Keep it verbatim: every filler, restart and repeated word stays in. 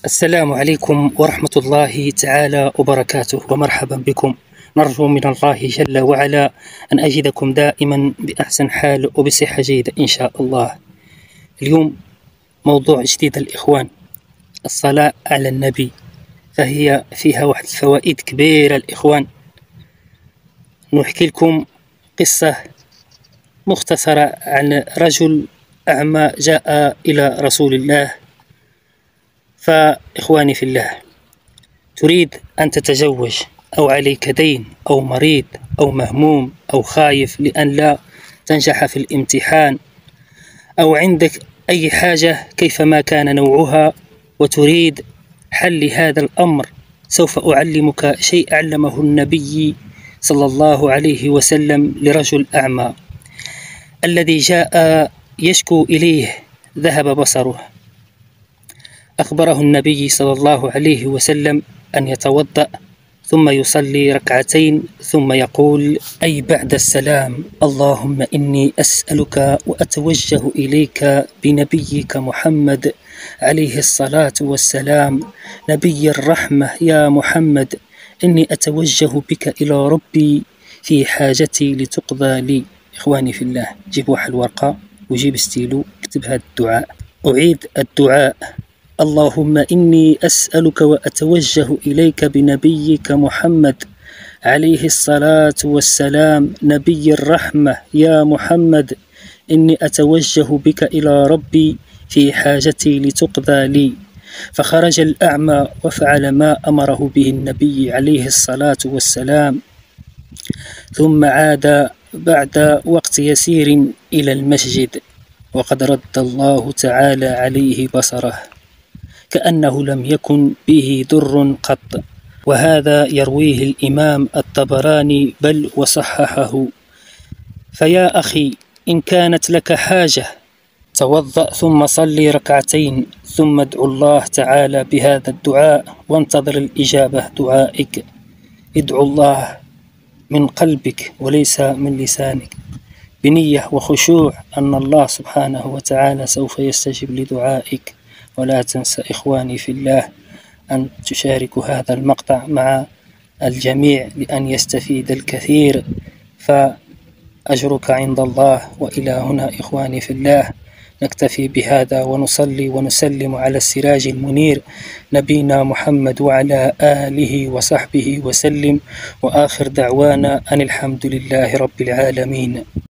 السلام عليكم ورحمة الله تعالى وبركاته، ومرحبا بكم. نرجو من الله جل وعلا أن أجدكم دائما بأحسن حال وبصحة جيدة إن شاء الله. اليوم موضوع جديد الإخوان، الصلاة على النبي، فهي فيها واحد الفوائد كبيرة الإخوان. نحكي لكم قصة مختصرة عن رجل أعمى جاء إلى رسول الله. فإخواني في الله، تريد أن تتزوج أو عليك دين أو مريض أو مهموم أو خايف لأن لا تنجح في الامتحان، أو عندك أي حاجة كيفما كان نوعها وتريد حل هذا الأمر، سوف أعلمك شيء علمه النبي صلى الله عليه وسلم لرجل أعمى الذي جاء يشكو إليه ذهب بصره. أخبره النبي صلى الله عليه وسلم أن يتوضأ ثم يصلي ركعتين ثم يقول أي بعد السلام: اللهم إني أسألك وأتوجه إليك بنبيك محمد عليه الصلاة والسلام، نبي الرحمة، يا محمد إني أتوجه بك إلى ربي في حاجتي لتقضى لي. إخواني في الله، جيب واحد الورقة وجيب ستيلو، اكتب هذا الدعاء. أعيد الدعاء: اللهم إني أسألك وأتوجه إليك بنبيك محمد عليه الصلاة والسلام، نبي الرحمة، يا محمد إني أتوجه بك إلى ربي في حاجتي لتقضى لي. فخرج الأعمى وفعل ما أمره به النبي عليه الصلاة والسلام، ثم عاد بعد وقت يسير إلى المسجد وقد رد الله تعالى عليه بصره كأنه لم يكن به ضر قط. وهذا يرويه الإمام الطبراني بل وصححه. فيا أخي، إن كانت لك حاجة توضأ ثم صلي ركعتين ثم ادعو الله تعالى بهذا الدعاء وانتظر الإجابة دعائك. ادعو الله من قلبك وليس من لسانك، بنية وخشوع أن الله سبحانه وتعالى سوف يستجيب لدعائك. ولا تنسى إخواني في الله أن تشاركوا هذا المقطع مع الجميع لأن يستفيد الكثير، فأجرك عند الله. وإلى هنا إخواني في الله نكتفي بهذا، ونصلي ونسلم على السراج المنير نبينا محمد وعلى آله وصحبه وسلم، وآخر دعوانا أن الحمد لله رب العالمين.